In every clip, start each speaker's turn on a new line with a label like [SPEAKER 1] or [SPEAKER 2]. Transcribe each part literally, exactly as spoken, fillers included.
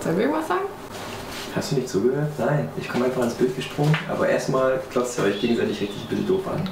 [SPEAKER 1] Sollen wir irgendwas sagen?
[SPEAKER 2] Hast du nicht zugehört? Nein, ich komme einfach ins Bild gesprungen, aber erstmal klotzt ihr euch gegenseitig richtig ein bisschen doof an.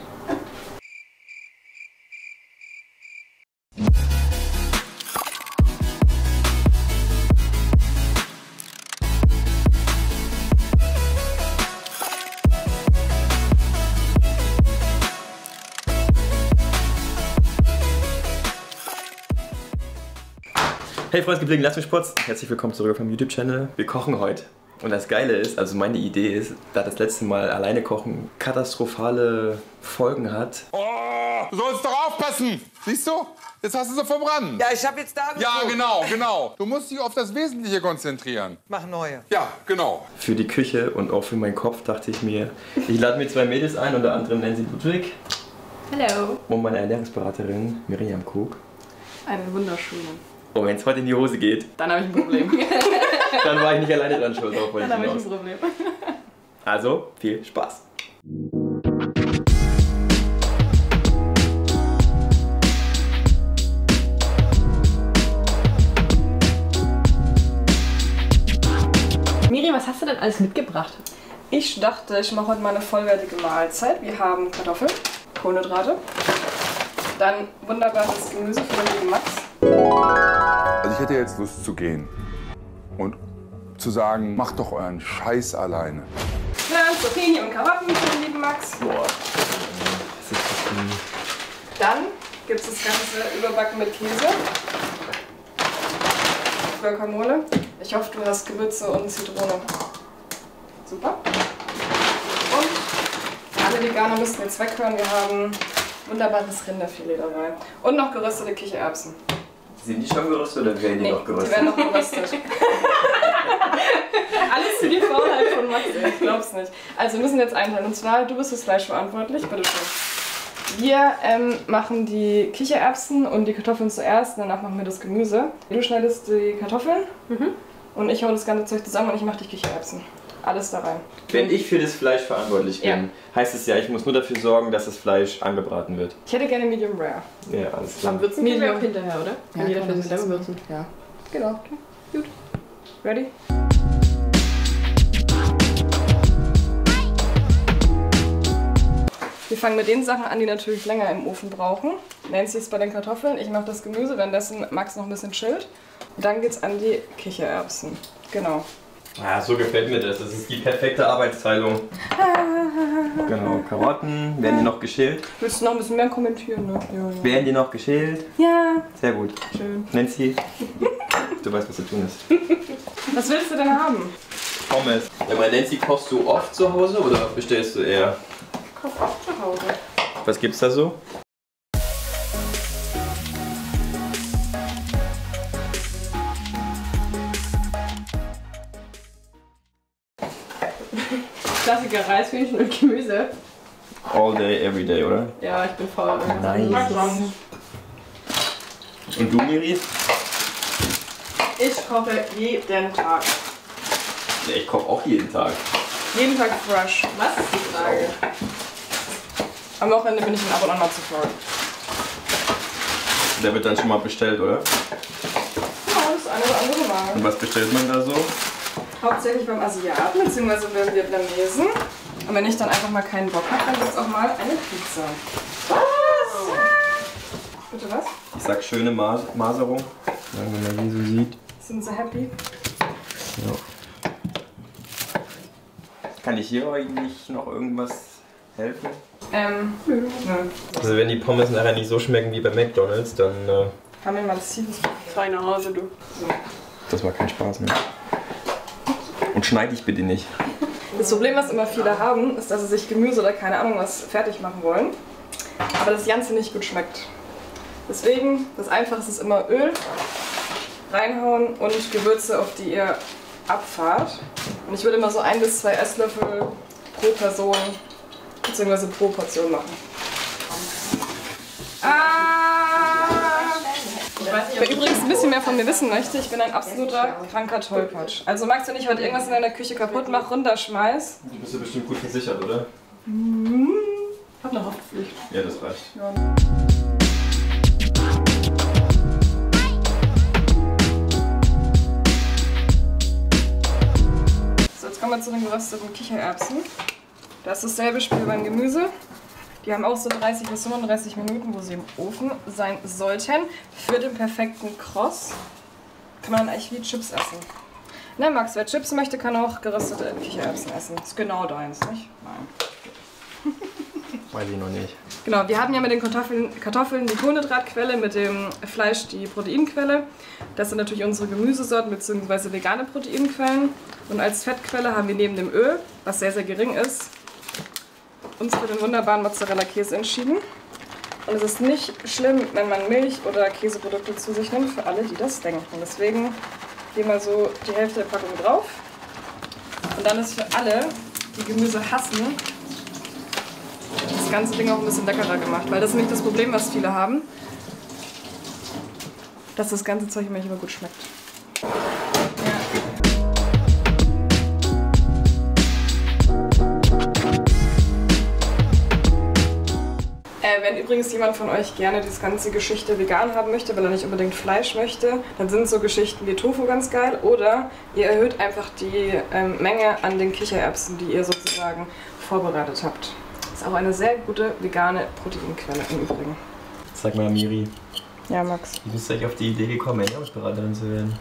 [SPEAKER 2] Hey Freunde, geblieben, lasst mich spotzen. Herzlich willkommen zurück auf meinem YouTube-Channel. Wir kochen heute. Und das Geile ist, also meine Idee ist, da das letzte Mal alleine kochen katastrophale Folgen hat.
[SPEAKER 3] Oh, du sollst doch aufpassen! Siehst du? Jetzt hast du sie verbrannt.
[SPEAKER 4] Ja, ich hab jetzt da
[SPEAKER 3] Ja,
[SPEAKER 4] geguckt.
[SPEAKER 3] genau, genau. Du musst dich auf das Wesentliche konzentrieren.
[SPEAKER 4] Mach neue.
[SPEAKER 3] Ja, genau.
[SPEAKER 2] Für die Küche und auch für meinen Kopf dachte ich mir, ich lade mir zwei Mädels ein, unter anderem Nancy Ludwig.
[SPEAKER 1] Hallo.
[SPEAKER 2] Und meine Ernährungsberaterin Miriam Krug.
[SPEAKER 1] Einen wunderschönen.
[SPEAKER 2] Und wenn es heute in die Hose geht,
[SPEAKER 1] Dann habe ich ein Problem.
[SPEAKER 2] dann war ich nicht alleine dran schuld. Auch
[SPEAKER 1] Dann habe ich ein Problem.
[SPEAKER 2] Also, viel Spaß.
[SPEAKER 1] Miri, was hast du denn alles mitgebracht?
[SPEAKER 5] Ich dachte, ich mache heute mal eine vollwertige Mahlzeit. Wir haben Kartoffeln, Kohlenhydrate, dann wunderbares Gemüse für den lieben Max.
[SPEAKER 3] Also ich hätte jetzt Lust zu gehen und zu sagen, macht doch euren Scheiß alleine.
[SPEAKER 5] Dann Zucchini und Karotten für den lieben Max.
[SPEAKER 2] Boah. Das ist das Ding.
[SPEAKER 5] Dann gibt es das Ganze überbacken mit Käse. Guacamole. Ich hoffe, du hast Gewürze und Zitrone. Super. Und alle Veganer müssten jetzt weghören. Wir haben wunderbares Rinderfilet dabei. Und noch geröstete Kichererbsen.
[SPEAKER 2] Sind die schon geröstet oder werden die
[SPEAKER 5] Nee,
[SPEAKER 2] noch geröstet?
[SPEAKER 5] die werden noch geröstet. Alles für die Faulheit von Max, ich glaub's nicht. Also wir müssen jetzt einteilen. Und zwar, du bist fürs Fleisch verantwortlich, bitteschön. Wir ähm, machen die Kichererbsen und die Kartoffeln zuerst, danach machen wir das Gemüse. Du schneidest die Kartoffeln
[SPEAKER 1] Mhm.
[SPEAKER 5] und ich hau das ganze Zeug zusammen und ich mache die Kichererbsen. Alles da rein.
[SPEAKER 2] Wenn ich für das Fleisch verantwortlich bin,
[SPEAKER 5] Ja.
[SPEAKER 2] heißt es ja, ich muss nur dafür sorgen, dass das Fleisch angebraten wird.
[SPEAKER 5] Ich hätte gerne Medium Rare.
[SPEAKER 2] Ja, alles klar.
[SPEAKER 1] Am Würzen können wir
[SPEAKER 5] Medium.
[SPEAKER 1] auch hinterher, oder? Kann jeder für sich selber würzen.
[SPEAKER 5] Ja, genau. Okay. Gut. Ready? Wir fangen mit den Sachen an, die natürlich länger im Ofen brauchen. Nancy ist bei den Kartoffeln, ich mache das Gemüse, währenddessen Max noch ein bisschen chillt. Und dann geht's an die Kichererbsen. Genau.
[SPEAKER 2] Ah, so gefällt mir das. Das ist die perfekte Arbeitsteilung. Genau, Karotten. Werden die noch geschält?
[SPEAKER 5] Willst du noch ein bisschen mehr kommentieren, ne? Ja,
[SPEAKER 2] Werden die noch geschält?
[SPEAKER 5] ja. ja,
[SPEAKER 2] Sehr gut.
[SPEAKER 5] schön.
[SPEAKER 2] Nancy, du weißt, was zu tun ist.
[SPEAKER 5] Was willst du denn haben?
[SPEAKER 2] Pommes. Ja, bei Nancy kochst du oft zu Hause oder bestellst du eher?
[SPEAKER 5] Ich koche auch zu Hause.
[SPEAKER 2] Was gibt's da so?
[SPEAKER 1] Klassiker Reishühnchen und Gemüse.
[SPEAKER 2] All day, every day, oder?
[SPEAKER 1] Ja, ich bin faul.
[SPEAKER 2] Nice. Und du, Miri?
[SPEAKER 5] Ich koche jeden Tag.
[SPEAKER 2] Ja, ich koche auch jeden Tag.
[SPEAKER 5] Jeden Tag fresh.
[SPEAKER 1] Was ist die Frage?
[SPEAKER 5] Am Wochenende bin ich in ab und an mal zu faul.
[SPEAKER 2] Der wird dann schon mal bestellt, oder?
[SPEAKER 5] Ja, das eine oder andere Mal.
[SPEAKER 2] Und was bestellt man da so?
[SPEAKER 5] Hauptsächlich beim Asiaten bzw. beim Vietnamesen. Und wenn ich dann einfach mal keinen Bock habe, dann gibt es auch mal eine Pizza. Was? Bitte was?
[SPEAKER 2] Ich sag schöne Mas Maserung. Wenn man die so sieht.
[SPEAKER 5] Sind Sie happy?
[SPEAKER 2] Ja. Kann ich hier eigentlich noch irgendwas helfen?
[SPEAKER 5] Ähm, nö.
[SPEAKER 2] Also wenn die Pommes nachher nicht so schmecken wie bei McDonald's, dann äh,
[SPEAKER 5] Haben wir mal das Ziel.
[SPEAKER 1] Frei nach Hause, du.
[SPEAKER 2] das war kein Spaß mehr. Und schneide ich bitte nicht.
[SPEAKER 5] Das Problem, was immer viele haben, ist, dass sie sich Gemüse oder keine Ahnung was fertig machen wollen, aber das Ganze nicht gut schmeckt. Deswegen, das Einfachste ist immer Öl reinhauen und Gewürze, auf die ihr abfahrt. Und ich würde immer so ein bis zwei Esslöffel pro Person bzw. pro Portion machen. Ah!
[SPEAKER 1] Ich weiß nicht,
[SPEAKER 5] Wer übrigens ein bisschen mehr von mir wissen möchte, ich bin ein absoluter kranker Tollpatsch. Also Max, wenn ich heute irgendwas in deiner Küche kaputt mache, runterschmeiß.
[SPEAKER 2] Du bist ja bestimmt gut versichert, oder?
[SPEAKER 5] Ich hab eine Haftpflicht.
[SPEAKER 2] Ja, das reicht.
[SPEAKER 5] Ja. kommen wir zu den gerösteten Kichererbsen. Das ist dasselbe Spiel beim Gemüse. Die haben auch so dreißig bis fünfunddreißig Minuten, wo sie im Ofen sein sollten. Für den perfekten Kross kann man dann eigentlich wie Chips essen. Ne, Max, wer Chips möchte, kann auch geröstete Kichererbsen essen. Ist genau deins, nicht? Nein.
[SPEAKER 2] Weiß ich noch nicht.
[SPEAKER 5] Genau, wir haben ja mit den Kartoffeln, Kartoffeln die Kohlenhydratquelle, mit dem Fleisch die Proteinquelle. Das sind natürlich unsere Gemüsesorten bzw. vegane Proteinquellen. Und als Fettquelle haben wir neben dem Öl, was sehr, sehr gering ist, uns für den wunderbaren Mozzarella-Käse entschieden. Und es ist nicht schlimm, wenn man Milch- oder Käseprodukte zu sich nimmt, für alle, die das denken. Deswegen gehen wir so die Hälfte der Packung drauf. Und dann ist für alle, die Gemüse hassen, das ganze Ding auch ein bisschen leckerer gemacht. Weil das ist nämlich das Problem, was viele haben, dass das ganze Zeug immer nicht immer gut schmeckt. Wenn übrigens jemand von euch gerne diese ganze Geschichte vegan haben möchte, weil er nicht unbedingt Fleisch möchte, dann sind so Geschichten wie Tofu ganz geil. Oder ihr erhöht einfach die ähm, Menge an den Kichererbsen, die ihr sozusagen vorbereitet habt. Ist auch eine sehr gute vegane Proteinquelle im Übrigen.
[SPEAKER 2] Sag mal, Miri.
[SPEAKER 5] Ja, Max.
[SPEAKER 2] Wie bist du eigentlich auf die Idee gekommen, Ernährungsberaterin zu werden?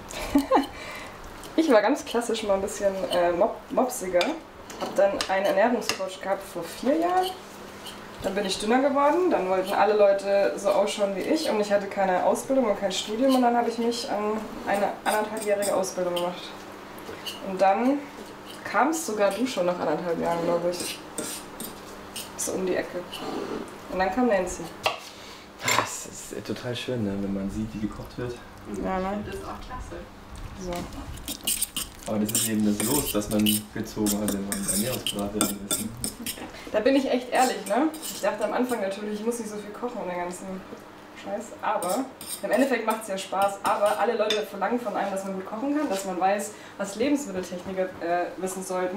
[SPEAKER 5] Ich war ganz klassisch mal ein bisschen äh, mob mopsiger. Hab dann einen Ernährungscoach gehabt vor vier Jahren. Dann bin ich dünner geworden, dann wollten alle Leute so ausschauen wie ich und ich hatte keine Ausbildung und kein Studium und dann habe ich mich an eine anderthalbjährige Ausbildung gemacht. Und dann kamst sogar du schon nach anderthalb Jahren, glaube ich. So um die Ecke. Und dann kam Nancy.
[SPEAKER 2] Das ist total schön, ne? Wenn man sieht, wie gekocht wird.
[SPEAKER 5] Ja, ne?
[SPEAKER 1] Das ist auch klasse.
[SPEAKER 5] So.
[SPEAKER 2] Aber das ist eben das Los, dass man gezogen hat, wenn man Ernährungsberaterin ist.
[SPEAKER 5] Da bin ich echt ehrlich, ne? Ich dachte am Anfang natürlich, ich muss nicht so viel kochen und den ganzen Scheiß. Aber im Endeffekt macht es ja Spaß. Aber alle Leute verlangen von einem, dass man gut kochen kann, dass man weiß, was Lebensmitteltechniker äh, wissen sollten.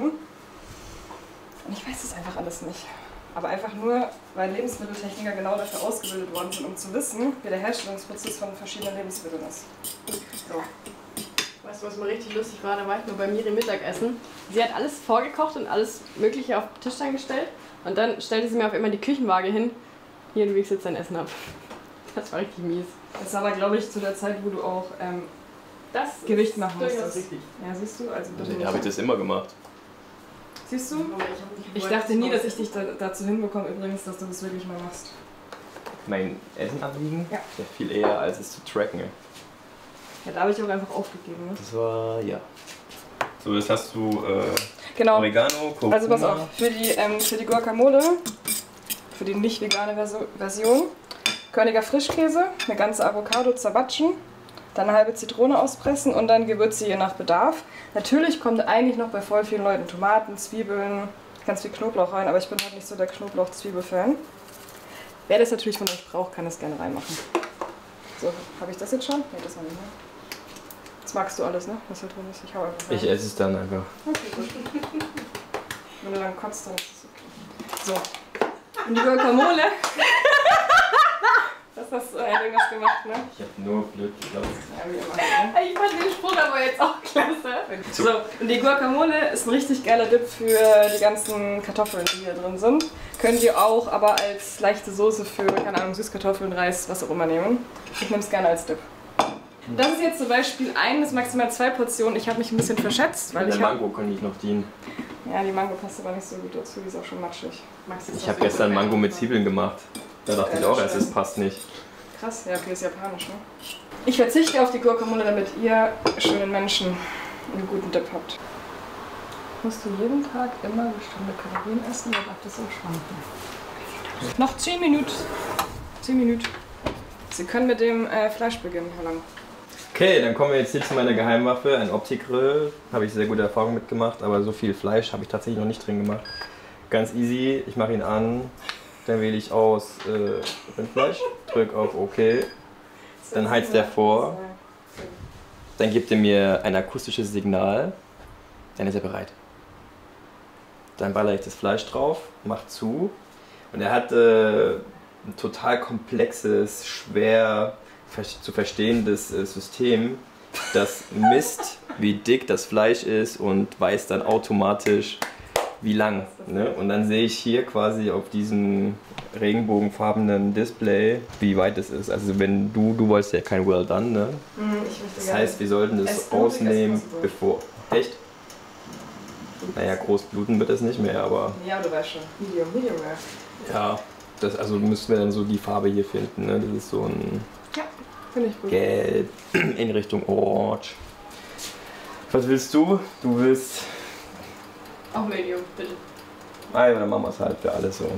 [SPEAKER 5] Und ich weiß das einfach alles nicht. Aber einfach nur, weil Lebensmitteltechniker genau dafür ausgebildet worden sind, um zu wissen, wie der Herstellungsprozess von verschiedenen Lebensmitteln ist. So.
[SPEAKER 1] Weißt du, was mal richtig lustig war? Da war ich nur bei Miri Mittagessen. Sie hat alles vorgekocht und alles Mögliche auf den Tisch dann gestellt. Und dann stellte sie mir auf einmal die Küchenwaage hin. Hier, du wiegst jetzt dein Essen ab. Das war richtig mies.
[SPEAKER 5] Das war aber, glaube ich, zu der Zeit, wo du auch ähm,
[SPEAKER 1] Das
[SPEAKER 5] Gewicht machen
[SPEAKER 1] durchaus
[SPEAKER 5] musstest.
[SPEAKER 1] richtig.
[SPEAKER 5] Ja, siehst du? Also bitte
[SPEAKER 2] Da
[SPEAKER 5] nicht.
[SPEAKER 2] habe ich das immer gemacht.
[SPEAKER 5] Siehst du?
[SPEAKER 1] Aber ich hab nicht
[SPEAKER 5] Ich
[SPEAKER 1] gewollt,
[SPEAKER 5] dachte nie,
[SPEAKER 1] das
[SPEAKER 5] dass ich dich da, dazu hinbekomme, übrigens, dass du das wirklich mal machst.
[SPEAKER 2] Mein Essen abwiegen?
[SPEAKER 5] Ja.
[SPEAKER 2] Ja, viel eher als es zu tracken.
[SPEAKER 5] Ja, da habe ich auch einfach aufgegeben. Ne?
[SPEAKER 2] Das war, ja. So, jetzt hast du äh,
[SPEAKER 5] Genau.
[SPEAKER 2] Oregano, Kurkuma.
[SPEAKER 5] Also pass auf, für die, ähm, für die Guacamole, für die nicht vegane Verso Version, Körniger Frischkäse, eine ganze Avocado zerbatschen, dann eine halbe Zitrone auspressen und dann Gewürze je nach Bedarf. Natürlich kommt eigentlich noch bei voll vielen Leuten Tomaten, Zwiebeln, ganz viel Knoblauch rein, aber ich bin halt nicht so der Knoblauch-Zwiebel-Fan. Wer das natürlich von euch braucht, kann das gerne reinmachen. So, habe ich das jetzt schon? Nee, das noch nicht, ne? Das magst du alles, ne? Was hier drin ist. Ich hau einfach rein.
[SPEAKER 2] Ich esse es dann einfach.
[SPEAKER 5] Okay, gut. Wenn du dann kotzt, dann ist es okay. So. Und die Guacamole. Das hast du ja irgendwas gemacht, ne?
[SPEAKER 2] Ich habe nur blöd geglaubt.
[SPEAKER 5] Ja, wie immer. Ne?
[SPEAKER 1] Ich fand den Spruch aber jetzt auch klasse.
[SPEAKER 5] So, und die Guacamole ist ein richtig geiler Dip für die ganzen Kartoffeln, die hier drin sind. Könnt ihr auch aber als leichte Soße für, keine Ahnung, Süßkartoffeln, Reis, was auch immer nehmen. Ich nehme es gerne als Dip. Das ist jetzt zum Beispiel ein bis maximal zwei Portionen. Ich habe mich ein bisschen verschätzt, weil
[SPEAKER 2] Weil
[SPEAKER 5] ich
[SPEAKER 2] der
[SPEAKER 5] habe...
[SPEAKER 2] Mango kann ich noch dienen.
[SPEAKER 5] Ja, die Mango passt aber nicht so gut dazu, die ist auch schon matschig.
[SPEAKER 1] Magst du das
[SPEAKER 2] Ich habe
[SPEAKER 1] auch
[SPEAKER 2] gestern
[SPEAKER 1] so
[SPEAKER 2] Mango mit Zwiebeln gemacht. Da dachte
[SPEAKER 5] Ja,
[SPEAKER 2] ich auch,
[SPEAKER 5] das
[SPEAKER 2] erst, es passt nicht.
[SPEAKER 5] Krass, ja, okay, ist japanisch, ne? Ich verzichte auf die Guacamole, damit ihr schönen Menschen einen guten Dip habt. Musst du jeden Tag immer bestimmte Kalorien essen, dann darf das auch schwanken. Noch zehn Minuten. zehn Minuten. Sie können mit dem äh, Fleisch beginnen, Herr Lang.
[SPEAKER 2] Okay, dann kommen wir jetzt hier zu meiner Geheimwaffe, ein Opti-Grill. Habe ich sehr gute Erfahrungen mitgemacht, aber so viel Fleisch habe ich tatsächlich noch nicht drin gemacht. Ganz easy, ich mache ihn an, dann wähle ich aus äh, Rindfleisch, drücke auf OK, dann heizt er vor, dann gibt er mir ein akustisches Signal, dann ist er bereit. Dann ballere ich das Fleisch drauf, mache zu und er hat äh, ein total komplexes, schwer zu verstehendes System, das misst, wie dick das Fleisch ist und weiß dann automatisch, wie lang. Ne? Und dann sehe ich hier quasi auf diesem regenbogenfarbenen Display, wie weit es ist. Also wenn du, du wolltest ja kein Well Done, ne?
[SPEAKER 5] Mhm, ich möchte
[SPEAKER 2] Das
[SPEAKER 5] gerne
[SPEAKER 2] heißt, wir sollten es
[SPEAKER 5] as blutig as
[SPEAKER 2] ausnehmen,
[SPEAKER 5] possible.
[SPEAKER 2] bevor... Echt? Naja, groß bluten wird es nicht mehr, aber...
[SPEAKER 5] Ja, du weißt schon. Medium, Medium rare.
[SPEAKER 2] Ja, das, also müssen wir dann so die Farbe hier finden. Ne? Das ist so ein
[SPEAKER 5] Ja, finde ich gut.
[SPEAKER 2] Gelb in Richtung Orange. Was willst du? Du willst...
[SPEAKER 1] Auch Medium, bitte.
[SPEAKER 2] Ah, ja, dann machen wir es halt für alles so.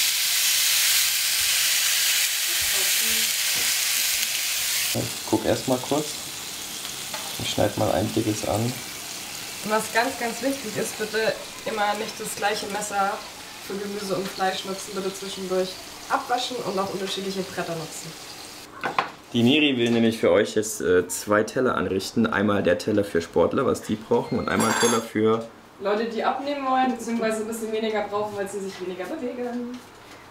[SPEAKER 2] Ich guck erst mal kurz. Ich schneide mal ein dickes an.
[SPEAKER 5] Und was ganz, ganz wichtig ist, bitte immer nicht das gleiche Messer für Gemüse und Fleisch nutzen. Bitte zwischendurch abwaschen und auch unterschiedliche Bretter nutzen.
[SPEAKER 2] Die Miri will nämlich für euch jetzt äh, zwei Teller anrichten. Einmal der Teller für Sportler, was die brauchen, und einmal ein Teller für...
[SPEAKER 5] Leute, die abnehmen wollen, beziehungsweise ein bisschen weniger brauchen, weil sie sich weniger bewegen.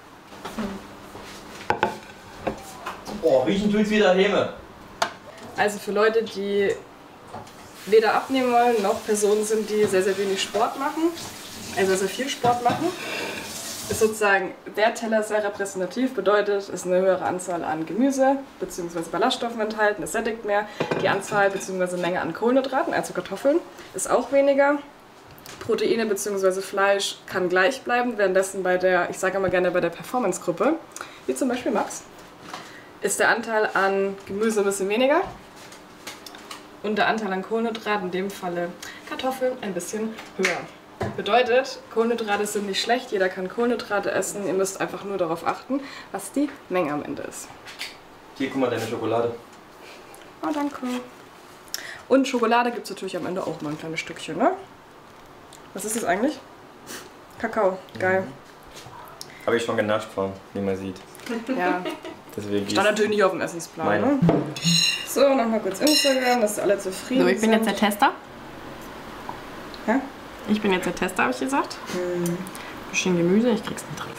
[SPEAKER 2] Oh, riechen tut's wieder Häme.
[SPEAKER 5] Also für Leute, die weder abnehmen wollen, noch Personen sind, die sehr, sehr wenig Sport machen, also sehr viel Sport machen, ist sozusagen der Teller sehr repräsentativ, bedeutet, es ist eine höhere Anzahl an Gemüse bzw. Ballaststoffen enthalten, es sättigt mehr, die Anzahl bzw. Menge an Kohlenhydraten, also Kartoffeln, ist auch weniger. Proteine bzw. Fleisch kann gleich bleiben, währenddessen bei der, ich sage immer gerne bei der Performance-Gruppe, wie zum Beispiel Max, ist der Anteil an Gemüse ein bisschen weniger und der Anteil an Kohlenhydraten, in dem Falle Kartoffeln, ein bisschen höher. Bedeutet, Kohlenhydrate sind nicht schlecht, jeder kann Kohlenhydrate essen, ihr müsst einfach nur darauf achten, was die Menge am Ende ist.
[SPEAKER 2] Hier, guck mal, deine Schokolade.
[SPEAKER 5] Oh, danke. Und Schokolade gibt es natürlich am Ende auch mal ein kleines Stückchen, ne? Was ist das eigentlich? Kakao, geil.
[SPEAKER 2] Habe ich schon genascht von, wie man sieht.
[SPEAKER 5] Ja,
[SPEAKER 2] Deswegen
[SPEAKER 5] stand natürlich nicht auf dem Essensplan,
[SPEAKER 2] Meine.
[SPEAKER 5] ne? So, nochmal kurz Instagram, dass alle zufrieden
[SPEAKER 1] So, ich bin
[SPEAKER 5] sind.
[SPEAKER 1] jetzt der Tester.
[SPEAKER 5] Hä?
[SPEAKER 1] Ich bin jetzt der Tester, habe ich gesagt.
[SPEAKER 5] Hm.
[SPEAKER 1] Bisschen Gemüse, ich krieg's nicht dran.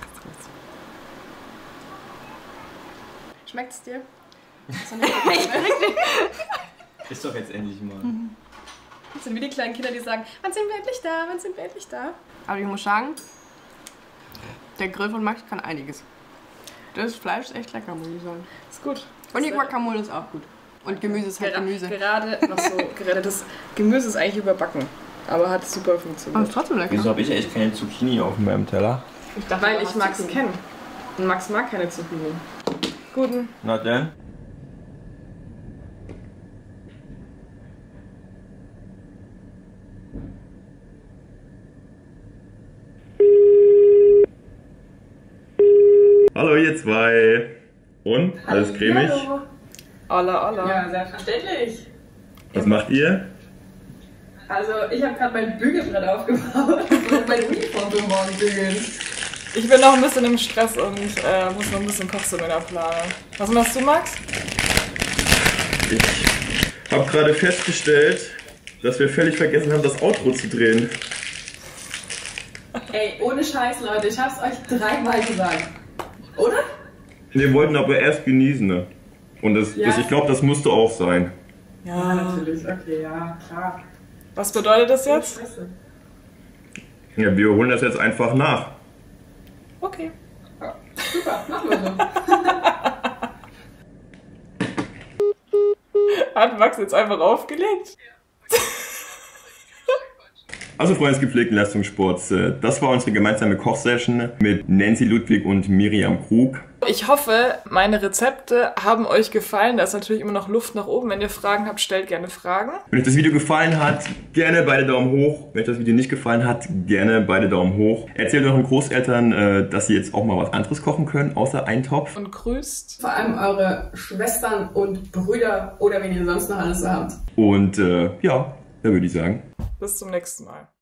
[SPEAKER 5] Schmeckt's dir?
[SPEAKER 2] Ist doch jetzt endlich mal.
[SPEAKER 5] Das sind wie die kleinen Kinder, die sagen, wann sind wir endlich da, wann sind wir endlich da?
[SPEAKER 1] Aber ich muss sagen, der Grill von Max kann einiges. Das Fleisch ist echt lecker, muss ich sagen.
[SPEAKER 5] Ist gut.
[SPEAKER 1] Und die Guacamole ist auch gut. Und Gemüse ist halt
[SPEAKER 5] Gera
[SPEAKER 1] Gemüse.
[SPEAKER 5] Gerade noch so, gerade das Gemüse ist eigentlich überbacken, aber hat super
[SPEAKER 1] Aber
[SPEAKER 5] funktioniert.
[SPEAKER 1] ist trotzdem lecker.
[SPEAKER 2] Wieso habe ich echt keine Zucchini auf meinem Teller?
[SPEAKER 1] Ich dachte,
[SPEAKER 5] Weil
[SPEAKER 1] du
[SPEAKER 5] ich
[SPEAKER 1] hast
[SPEAKER 5] Max
[SPEAKER 1] Zucchini.
[SPEAKER 5] kenne. Und Max mag keine Zucchini. Guten.
[SPEAKER 2] Na denn?
[SPEAKER 4] Hallo ihr zwei. Und? Alles cremig?
[SPEAKER 5] Olla, olla.
[SPEAKER 6] Ja, selbstverständlich.
[SPEAKER 4] Was macht ihr?
[SPEAKER 6] Also, ich habe gerade mein Bügelbrett aufgebaut und meine Uniform für morgen bügeln.
[SPEAKER 5] Ich bin noch ein bisschen im Stress und äh, muss noch ein bisschen Kochseminar planen. Was machst du, Max?
[SPEAKER 4] Ich habe gerade festgestellt, dass wir völlig vergessen haben, das Outro zu drehen.
[SPEAKER 6] Ey, ohne Scheiß, Leute, ich hab's euch dreimal gesagt. Oder?
[SPEAKER 4] Wir wollten aber erst genießen, ne? Und das,
[SPEAKER 6] Ja.
[SPEAKER 4] das, ich glaube, das musste auch sein.
[SPEAKER 6] Ja, natürlich. Okay, ja, klar.
[SPEAKER 5] Was bedeutet das jetzt?
[SPEAKER 6] Scheiße.
[SPEAKER 4] Ja, wir holen das jetzt einfach nach.
[SPEAKER 5] Okay.
[SPEAKER 6] Super, machen wir so.
[SPEAKER 5] Hat Max jetzt einfach aufgelegt?
[SPEAKER 4] Also Freunde des gepflegten Leistungssports, äh, das war unsere gemeinsame Kochsession mit Nancy Ludwig und Miriam Krug.
[SPEAKER 5] Ich hoffe, meine Rezepte haben euch gefallen. Da ist natürlich immer noch Luft nach oben. Wenn ihr Fragen habt, stellt gerne Fragen.
[SPEAKER 4] Wenn euch das Video gefallen hat, gerne beide Daumen hoch. Wenn euch das Video nicht gefallen hat, gerne beide Daumen hoch. Erzählt euren Großeltern, äh, dass sie jetzt auch mal was anderes kochen können, außer Eintopf.
[SPEAKER 5] Und grüßt.
[SPEAKER 6] Vor allem eure Schwestern und Brüder oder wen ihr sonst noch alles so habt.
[SPEAKER 4] Und äh, ja, dann würde ich sagen.
[SPEAKER 5] Bis zum nächsten Mal.